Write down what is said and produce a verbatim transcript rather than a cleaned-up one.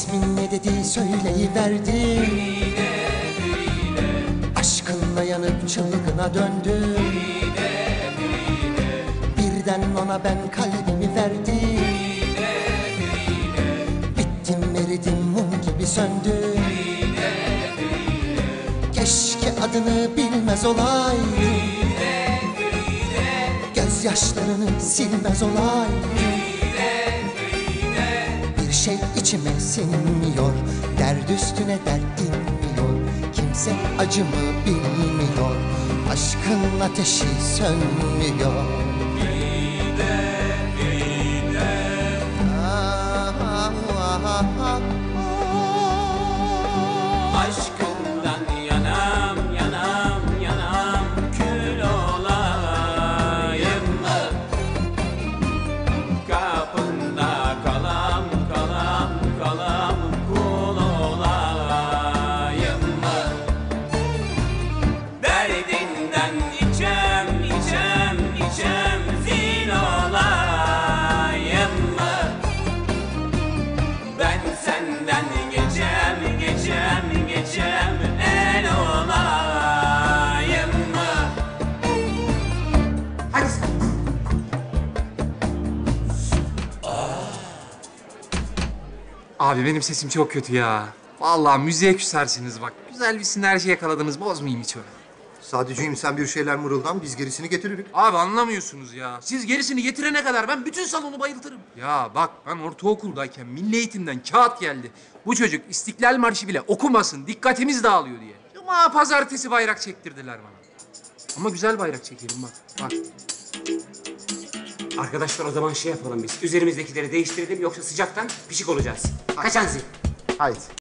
İsmin ne dedi söyleyiverdi. Aşkınla yanıp çılgına döndü. Birden ona ben kalbimi verdim. Bittim eridim mum gibi söndü. Keşke adını bilmez olaydım. Gözyaşlarını silmez olaydım. Bir şey içime sinmiyor, dert üstüne dert dinmiyor. Kimse acımı bilmiyor, aşkın ateşi sönmüyor. Aşkından yanam, yanam, yanam, kül olayım mı? Kapında kalam, kalam, kalam, kul olayım mı? Derdinden içem, içem, içem, zil olayım mı? Ben senden geçem, geçem, geçem, el olayım mı? Hadi. Abi benim sesim çok kötü ya. Vallahi müziğe küsersiniz bak. Güzel bir sinerji yakaladınız, bozmayayım hiç öyle. Sadece'yim sen bir şeyler mırıldan, biz gerisini getiririk. Abi anlamıyorsunuz ya. Siz gerisini getirene kadar ben bütün salonu bayıltırım. Ya bak ben ortaokuldayken milli eğitimden kağıt geldi. Bu çocuk İstiklal Marşı bile okumasın, dikkatimiz dağılıyor diye. Ama pazartesi bayrak çektirdiler bana. Ama güzel bayrak çekelim bak. Bak. Arkadaşlar o zaman şey yapalım biz. Üzerimizdekileri değiştirelim yoksa sıcaktan pişik olacağız. Kaçan zil. Haydi.